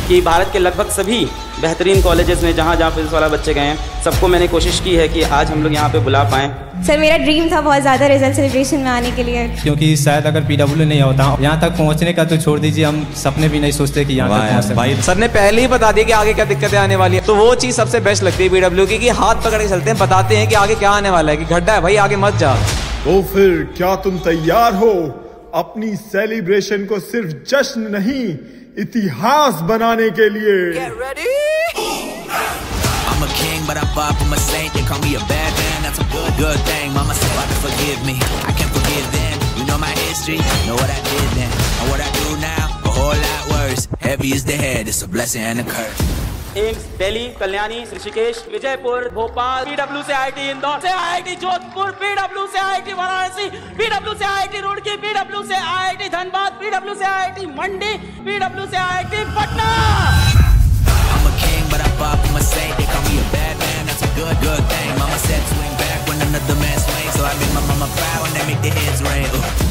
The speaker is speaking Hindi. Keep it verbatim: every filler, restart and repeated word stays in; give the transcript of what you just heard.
कि भारत के लगभग सभी बेहतरीन कॉलेजेस में जहाँ जहाँ फिजिक्स वाला बच्चे गए हैं, सबको मैंने कोशिश की है कि आज हम लोग यहाँ पे बुला पाएँ। सर मेरा ड्रीम था बहुत ज़्यादा रिजल्ट सेलिब्रेशन में आने के लिए, क्योंकि शायद अगर पीडब्ल्यू नहीं होता यहाँ तक पहुँचने का तो छोड़ दीजिए, हम सपने भी नहीं सोचते कि यहाँ तक पहुँच सकते। भाई सर ने पहले ही बता दिया कि आगे क्या दिक्कतें आने वाली है, तो वो चीज़ सबसे बेस्ट लगती है पीडब्ल्यू की, कि हाथ पकड़ के चलते हैं, बताते हैं कि आगे क्या आने वाला है, कि गड्ढा है भाई आगे मत जा। तो फिर क्या तुम तैयार हो अपनी सेलिब्रेशन को सिर्फ जश्न नहीं इतिहास बनाने के लिए? I'm a king, but I pop, I'm a saint. They call me a bad man, that's a good, good thing. Mama said, Father, forgive me. I can't forgive them. You know my history, know what I did then. And what I do now, a whole lot worse. Heavy is the head, it's a blessing and a curse. AIIMS Delhi, Kalyani, Rishikesh, Vijaypur, Bhopal, PW से आईआईटी इंदौर से आईआईटी जोधपुर, पीडब्ल्यू से आईआईटी वाराणसी, पीडब्ल्यू से आईआईटी रुड़की, पीडब्ल्यू से आईआईटी धनबाद, पीडब्ल्यू से आईआईटी मंडी, पीडब्ल्यू से IIT Patna. I'm a king, but I pop, I'm a saint. They call me a bad man, that's a good, good thing. Mama said swing back when another man swings, so I make my mama proud when they make the heads ring. Ooh.